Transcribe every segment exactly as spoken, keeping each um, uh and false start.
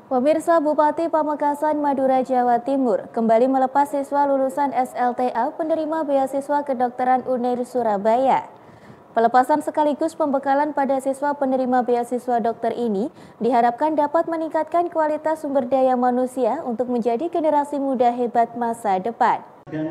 Pemirsa, Bupati Pamekasan, Madura, Jawa Timur kembali melepas siswa lulusan S L T A penerima beasiswa kedokteran U N E R Surabaya. Pelepasan sekaligus pembekalan pada siswa penerima beasiswa dokter ini diharapkan dapat meningkatkan kualitas sumber daya manusia untuk menjadi generasi muda hebat masa depan.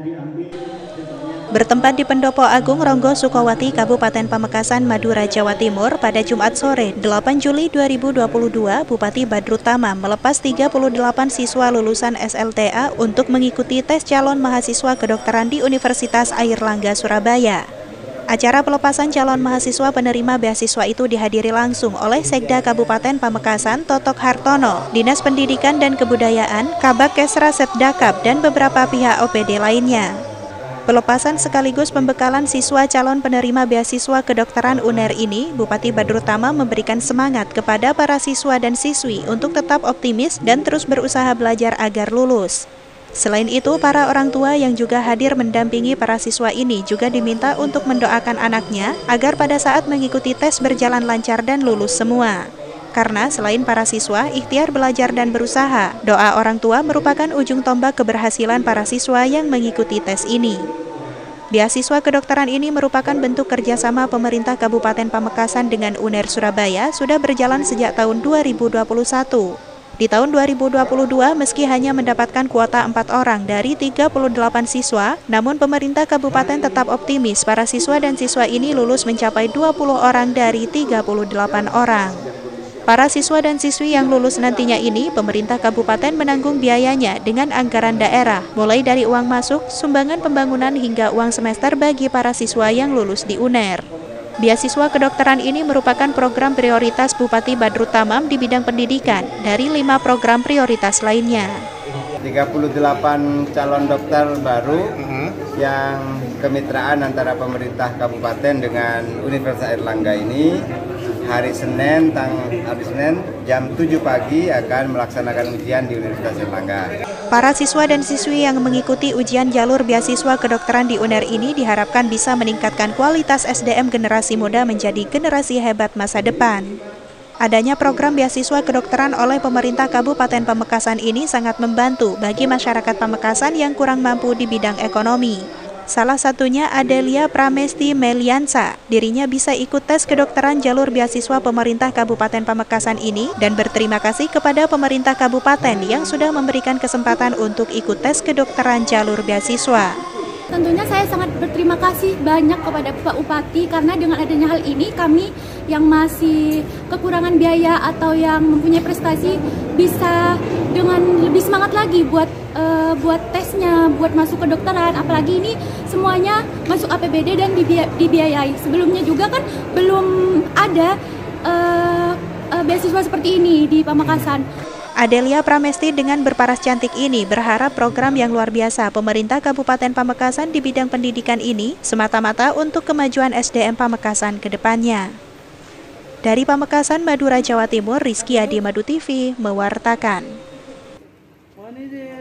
Bertempat di Pendopo Agung Ronggo Sukowati, Kabupaten Pamekasan, Madura, Jawa Timur pada Jumat sore delapan Juli dua ribu dua puluh dua, Bupati Badrut Tamam melepas tiga puluh delapan siswa lulusan S L T A untuk mengikuti tes calon mahasiswa kedokteran di Universitas Airlangga, Surabaya. Acara pelepasan calon mahasiswa penerima beasiswa itu dihadiri langsung oleh Sekda Kabupaten Pamekasan Totok Hartono, Dinas Pendidikan dan Kebudayaan, Kabak Kesra Setdakap, dan beberapa pihak O P D lainnya. Pelepasan sekaligus pembekalan siswa calon penerima beasiswa kedokteran U N E R ini, Bupati Badrut Tamam memberikan semangat kepada para siswa dan siswi untuk tetap optimis dan terus berusaha belajar agar lulus. Selain itu, para orang tua yang juga hadir mendampingi para siswa ini juga diminta untuk mendoakan anaknya agar pada saat mengikuti tes berjalan lancar dan lulus semua. Karena selain para siswa ikhtiar belajar dan berusaha, doa orang tua merupakan ujung tombak keberhasilan para siswa yang mengikuti tes ini. Beasiswa kedokteran ini merupakan bentuk kerjasama pemerintah Kabupaten Pamekasan dengan U N E R Surabaya sudah berjalan sejak tahun dua ribu dua puluh satu. Di tahun dua ribu dua puluh dua, meski hanya mendapatkan kuota empat orang dari tiga puluh delapan siswa, namun pemerintah kabupaten tetap optimis para siswa dan siswa ini lulus mencapai dua puluh orang dari tiga puluh delapan orang. Para siswa dan siswi yang lulus nantinya ini, pemerintah kabupaten menanggung biayanya dengan anggaran daerah, mulai dari uang masuk, sumbangan pembangunan hingga uang semester bagi para siswa yang lulus di U N E R. Beasiswa kedokteran ini merupakan program prioritas Bupati Badrut Tamam di bidang pendidikan dari lima program prioritas lainnya. tiga puluh delapan calon dokter baru uh-huh. yang kemitraan antara pemerintah kabupaten dengan Universitas Airlangga ini hari Senin, tang hari Senin jam tujuh pagi akan melaksanakan ujian di Universitas Airlangga. Para siswa dan siswi yang mengikuti ujian jalur beasiswa kedokteran di U N E R ini diharapkan bisa meningkatkan kualitas S D M generasi muda menjadi generasi hebat masa depan. Adanya program beasiswa kedokteran oleh pemerintah Kabupaten Pamekasan ini sangat membantu bagi masyarakat Pamekasan yang kurang mampu di bidang ekonomi. Salah satunya Adelia Pramesti Meliansa. Dirinya bisa ikut tes kedokteran jalur beasiswa pemerintah Kabupaten Pamekasan ini dan berterima kasih kepada pemerintah kabupaten yang sudah memberikan kesempatan untuk ikut tes kedokteran jalur beasiswa. Tentunya saya sangat berterima kasih banyak kepada Pak Bupati karena dengan adanya hal ini kami yang masih kekurangan biaya atau yang mempunyai prestasi bisa dengan lebih semangat lagi buat uh, buat tesnya, buat masuk kedokteran. Apalagi ini semuanya masuk A P B D dan dibiayai. Sebelumnya juga kan belum ada uh, uh, beasiswa seperti ini di Pamekasan. Adelia Pramesti dengan berparas cantik ini berharap program yang luar biasa pemerintah Kabupaten Pamekasan di bidang pendidikan ini semata-mata untuk kemajuan S D M Pamekasan ke depannya. Dari Pamekasan, Madura, Jawa Timur, Rizky Adi, Madu T V, mewartakan.